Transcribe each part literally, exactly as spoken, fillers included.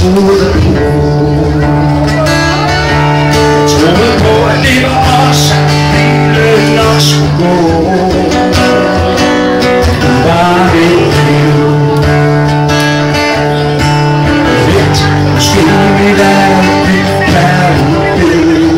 to the pool. Troede på at det var os, at bilen nok skulle gå. Var det liv lidt, måske mit andet kærlighed.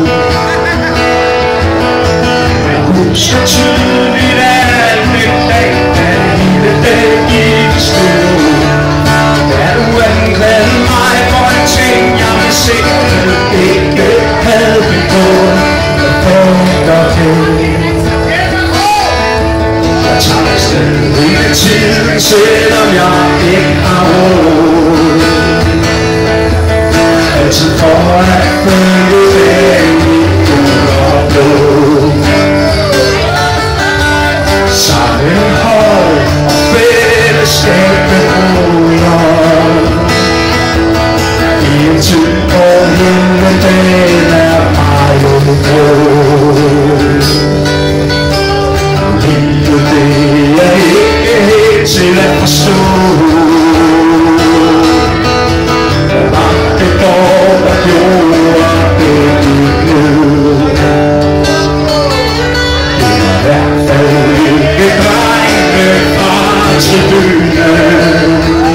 Jeg husker tydeligt alt den dag, da hele dag gik i stå. Da du anklagede mig for en ting, jeg med sikkerhed ikke havde begået. Jeg tænker til, jeg tager afsted hele tiden, selvom jeg ikke har råd. Altid for at følge den i ud og blå. Sammenhold og fællesskab beroder. I en tid, hvor hele dagen er meget grå. Livet det er ikke helt til at forstå. Hvad var det dog, der gjorde det gik ned? Det var i hvert fald ikke drengene fra tribunen.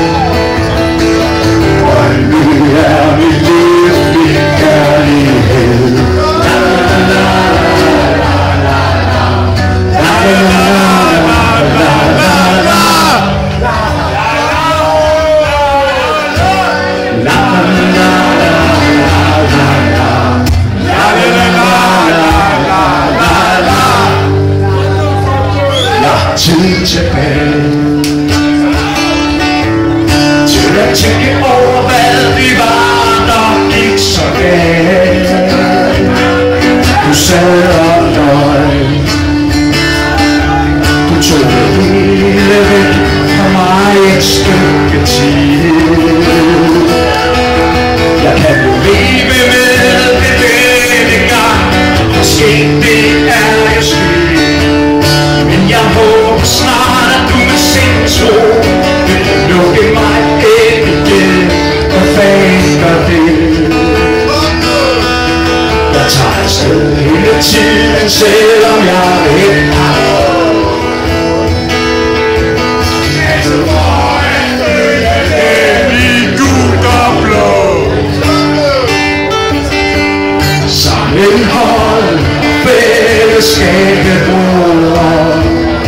Og nu er mit liv min kærlighed. La la la la la la la la la tid tilbage til at tænke over, hvad vi var, der gik så galt. Du sad og løg, du tog det hele væk fra mig et stykke tid. Jeg kan jo leve med det denne gang, måske det er jo sket. Men jeg håber snart, at du med sindsro vil lukke mig ind igen. Hvad fanden gør det? Jeg tager afsted hele tiden, selvom jeg ikke har råd. Altså for at følge den i gult og blå. Sammenhold og fællesskabet råder.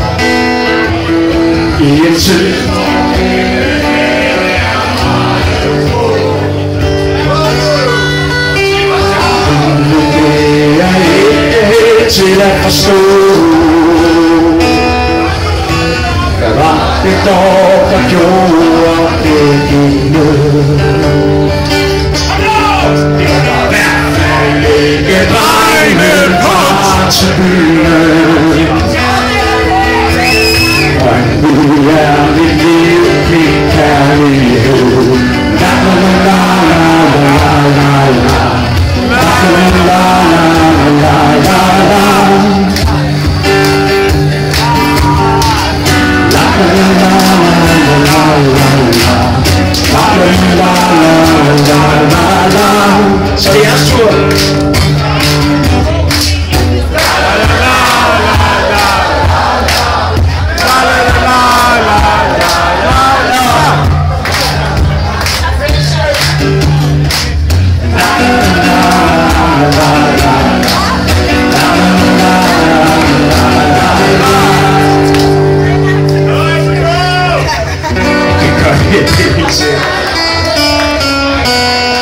I en tid, hvor hele dagen er meget grå. Det er ikke helt til at forstå. Hvad var det dog, der gjorde det gik ned? Det var i hvert fald ikke drengene fra tribunen. Og nu er mit liv min kærlighed. La la la la la la la la la la la la la. Så det er jeres tur.